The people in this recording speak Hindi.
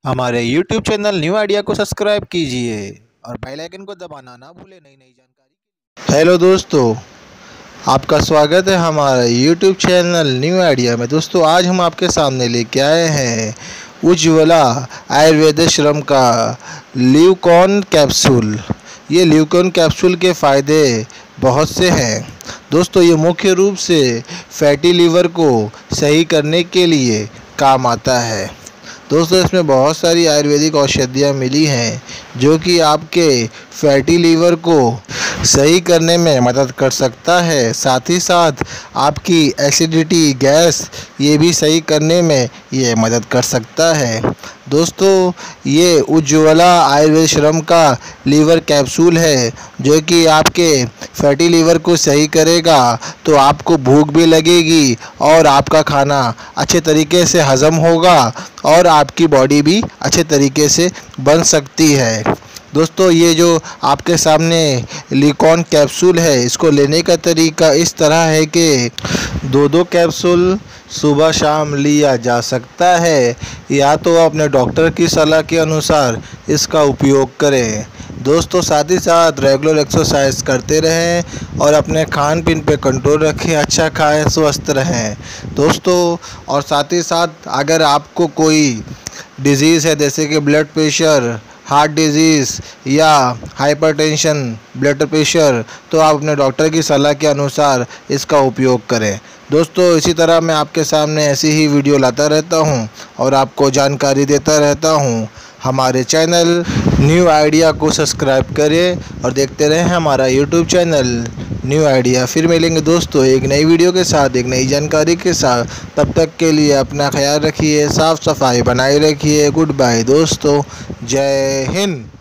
हमारे YouTube चैनल न्यू आइडिया को सब्सक्राइब कीजिए और बेल आइकन को दबाना ना भूलें नई नई जानकारी। हेलो दोस्तों, आपका स्वागत है हमारे YouTube चैनल न्यू आइडिया में। दोस्तों, आज हम आपके सामने लेके आए हैं उज्ज्वला आयुर्वेदाश्रम का ल्यूकॉन कैप्सूल। ये ल्यूकॉन कैप्सूल के फ़ायदे बहुत से हैं दोस्तों। ये मुख्य रूप से फैटी लीवर को सही करने के लिए काम आता है। दोस्तों, इसमें बहुत सारी आयुर्वेदिक औषधियाँ मिली हैं जो कि आपके फैटी लीवर को सही करने में मदद कर सकता है। साथ ही साथ आपकी एसिडिटी, गैस ये भी सही करने में ये मदद कर सकता है। दोस्तों, ये उज्ज्वला आयुर्वेदाश्रम का लीवर कैप्सूल है जो कि आपके फैटी लीवर को सही करेगा, तो आपको भूख भी लगेगी और आपका खाना अच्छे तरीके से हज़म होगा और आपकी बॉडी भी अच्छे तरीके से बन सकती है। दोस्तों, ये जो आपके सामने ल्यूकॉन कैप्सूल है, इसको लेने का तरीका इस तरह है कि दो कैप्सूल सुबह शाम लिया जा सकता है, या तो अपने डॉक्टर की सलाह के अनुसार इसका उपयोग करें। दोस्तों, साथ ही साथ रेगुलर एक्सरसाइज करते रहें और अपने खान पीन पे कंट्रोल रखें, अच्छा खाएं, स्वस्थ रहें दोस्तों। और साथ ही साथ अगर आपको कोई डिज़ीज़ है जैसे कि ब्लड प्रेशर, हार्ट डिजीज़ या हाइपरटेंशन, ब्लड प्रेशर, तो आप अपने डॉक्टर की सलाह के अनुसार इसका उपयोग करें। दोस्तों, इसी तरह मैं आपके सामने ऐसी ही वीडियो लाता रहता हूं और आपको जानकारी देता रहता हूं। हमारे चैनल न्यू आइडिया को सब्सक्राइब करें और देखते रहें हमारा यूट्यूब चैनल न्यू आइडिया। फिर मिलेंगे दोस्तों एक नई वीडियो के साथ, एक नई जानकारी के साथ। तब तक के लिए अपना ख्याल रखिए, साफ़ सफाई बनाए रखिए। गुड बाय दोस्तों, जय हिंद।